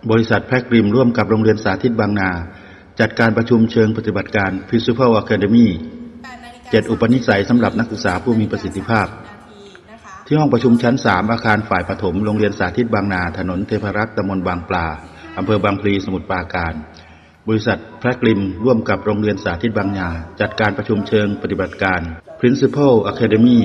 บริษัทแพ็กริมร่วมกับโรงเรียนสาธิตบางนาจัดการประชุมเชิงปฏิบัติการ Principal Academy 7 อุปนิสัยสำหรับนักศึกษาผู้มีประสิทธิภาพที่ห้องประชุมชั้น 3 อาคารฝ่ายประถมโรงเรียนสาธิตบางนาถนนเทพรักษ์ตำบลบางปลาอำเภอบางพลีสมุทรปราการบริษัทแพ็กริมร่วมกับโรงเรียนสาธิตบางนาจัดการประชุมเชิงปฏิบัติการ Principal Academy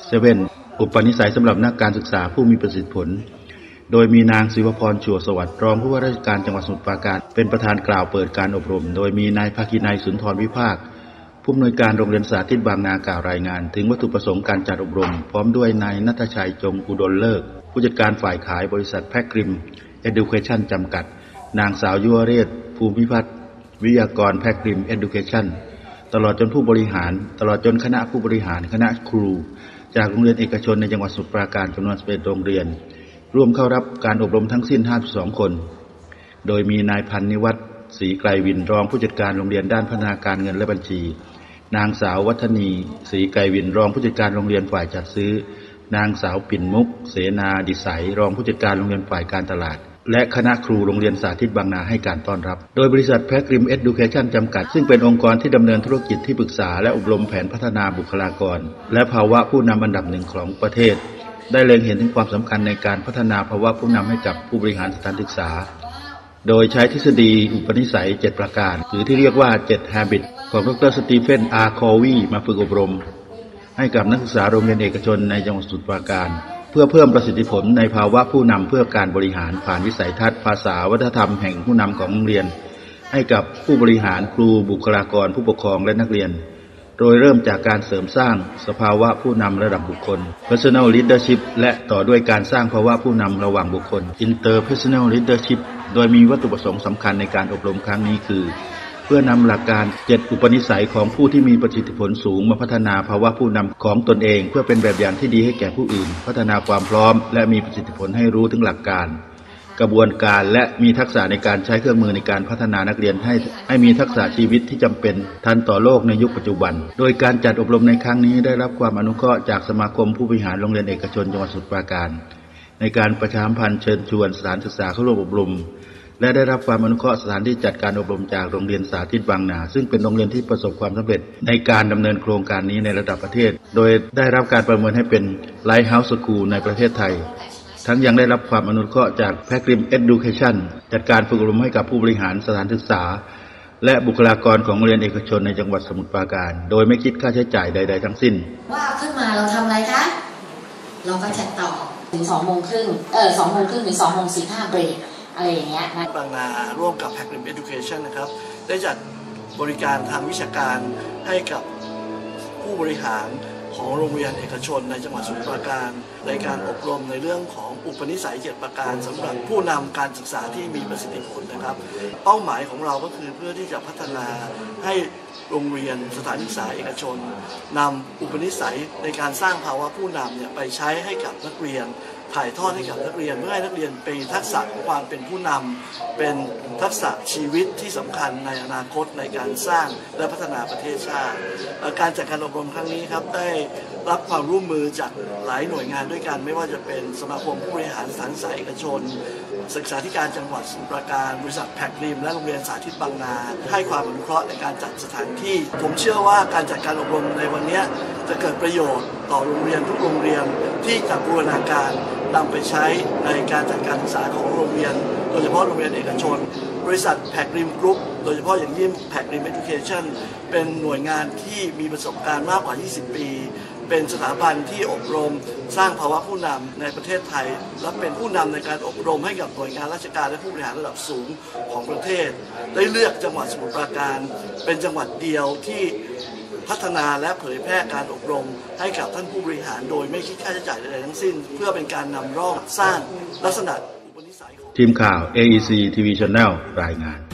7 อุปนิสัยสำหรับนักการศึกษาผู้มีประสิทธิผลโดยมีนางศิวพรชั่วสวัสดิ์รองผู้ว่าราชการจังหวัดสมุทรปราการเป็นประธานกล่าวเปิดการอบรมโดยมีนายภคินัยสุนทรวิภาคผู้อำนวยการโรงเรียนสาธิตบางนากล่าวรายงานถึงวัตถุประสงค์การจัดอบรมพร้อมด้วยนายณัฐชัยจงอุดมเลิกผู้จัดการฝ่ายขายบริษัทแพ็กริม Education จำกัดนางสาวยุวเรศภูมิพัฒน์วิทยากรแพ็กริม Education ตลอดจนผู้บริหารตลอดจนคณะผู้บริหารคณะครูจากโรงเรียนเอกชนในจังหวัดสมุทรปราการจำนวน11โรงเรียนร่วมเข้ารับการอบรมทั้งสิ้น52คนโดยมีนายพันนิวัฒน์ศรีไกรวินรองผู้จัดการโรงเรียนด้านพัฒนาการเงินและบัญชีนางสาววัฒนีศรีไกรวินรองผู้จัดการโรงเรียนฝ่ายจัดซื้อนางสาวปิ่นมุกเสนาดิสัยรองผู้จัดการโรงเรียนฝ่ายการตลาดและคณะครูโรงเรียนสาธิตบางนาให้การต้อนรับโดยบริษัทแพ็กริม Education จำกัดซึ่งเป็นองค์กรที่ดำเนินธุรกิจที่ปรึกษาและอบรมแผนพัฒนาบุคลากรและภาวะผู้นำอันดับหนึ่งของประเทศได้เล็งเห็นถึงความสำคัญในการพัฒนาภาวะผู้นำให้กับผู้บริหารสถานศึกษาโดยใช้ทฤษฎีอุปนิสัย7ประการหรือที่เรียกว่า7 Habit ของดร.สตีเฟน อาร์ คอวีมาฝึกอบรมให้กับนักศึกษาโรงเรียนเอกชนในจังหวัดสมุทรปราการเพื่อเพิ่มประสิทธิผลในภาวะผู้นำเพื่อการบริหารผ่านวิสัยทัศน์ภาษาวัฒนธรรมแห่งผู้นำของโรงเรียนให้กับผู้บริหารครูบุคลากรผู้ปกครองและนักเรียนโดยเริ่มจากการเสริมสร้างสภาวะผู้นำระดับบุคคล Personal Leadership และต่อด้วยการสร้างภาวะผู้นำระหว่างบุคคล Interpersonal Leadership โดยมีวัตถุประสงค์สำคัญในการอบรมครั้งนี้คือเพื่อนำหลักการ7อุปนิสัยของผู้ที่มีประสิทธิผลสูงมาพัฒนาภาวะผู้นำของตนเองเพื่อเป็นแบบอย่างที่ดีให้แก่ผู้อื่นพัฒนาความพร้อมและมีประสิทธิผลให้รู้ถึงหลักการกระบวนการและมีทักษะในการใช้เครื่องมือในการพัฒนานักเรียนให้มีทักษะชีวิตที่จำเป็นทันต่อโลกในยุคปัจจุบันโดยการจัดอบรมในครั้งนี้ได้รับความอนุเคราะห์จากสมาคมผู้บริหารโรงเรียนเอกชนจังหวัดสมุทรปราการในการประชาสัมพันธ์เชิญชวนสถานศึกษาเข้าร่วมอบรมและได้รับความอนุเคราะห์สถานที่จัดการอบรมจากโรงเรียนสาธิตบางนาซึ่งเป็นโรงเรียนที่ประสบความสำเร็จในการดำเนินโครงการนี้ในระดับประเทศโดยได้รับการประเมินให้เป็น Lighthouse School ในประเทศไทยทั้งยังได้รับความอนุเคราะห์จากแพ็กริม Education จัดการฝึกอบรมให้กับผู้บริหารสถานศึกษาและบุคลากรของโรงเรียนเอกชนในจังหวัดสมุทรปราการโดยไม่คิดค่าใช้จ่ายใดๆทั้งสิ้นว่าขึ้นมาเราทำอะไรคะเราก็จะต่อถึง2 โมงครึ่ง2 โมงครึ่งถึง2 โมง 15เบรกอะไรอย่างเงี้ยนะบางนาร่วมกับแพ็กริม Education นะครับได้จัดบริการทางวิชาการให้กับผู้บริหารของโรงเรียนเอกชนในจังหวัดสมุทรปราการในการอบรมในเรื่องของอุปนิสัย7ประการสำหรับผู้นำการศึกษาที่มีประสิทธิผลนะครับเป้าหมายของเราก็คือเพื่อที่จะพัฒนาให้โรงเรียนสถานศึกษาเอกชนนำอุปนิสัยในการสร้างภาวะผู้นำเนี่ยไปใช้ให้กับนักเรียนถ่ายทอดให้กับนักเรียนเพื่อให้นักเรียนเป็นทักษะของความเป็นผู้นำเป็นทักษะชีวิตที่สำคัญในอนาคตในการสร้างและพัฒนาประเทศชาติการจัดการอบรมครั้งนี้ครับได้รับความร่วมมือจากหลายหน่วยงานด้วยกันไม่ว่าจะเป็นสมาคมผู้บริหารสถานศึกษาเอกชนศึกษาธิการจังหวัดสมุทรปราการบริษัทแพ็กริมและโรงเรียนสาธิตบางนาให้ความอนุเคราะห์ในการจัดสถานที่ผมเชื่อว่าการจัดการอบรมในวันนี้จะเกิดประโยชน์ต่อโรงเรียนทุกโรงเรียนที่จะบูรณาการนำไปใช้ในการจัดการศึกษาของโรงเรียนโดยเฉพาะโรงเรียนเอกชนบริษัทแพ็กริมกรุ๊ปโดยเฉพาะอย่างยิ่งแพ็กริม Education เป็นหน่วยงานที่มีประสบการณ์มากกว่า20 ปีเป็นสถาบันที่อบรมสร้างภาวะผู้นำในประเทศไทยและเป็นผู้นำในการอบรมให้กับหน่วยงานราชการและผู้บริหารระดับสูงของประเทศได้เลือกจังหวัดสมุทรปราการเป็นจังหวัดเดียวที่พัฒนาและเผยแพร่การอบรมให้กับท่านผู้บริหารโดยไม่คิดค่าใช้จ่ายใดๆทั้งสิ้นเพื่อเป็นการนำร่องสร้างลักษณะอุปนิสัยของทีมข่าว AEC TV Channel รายงาน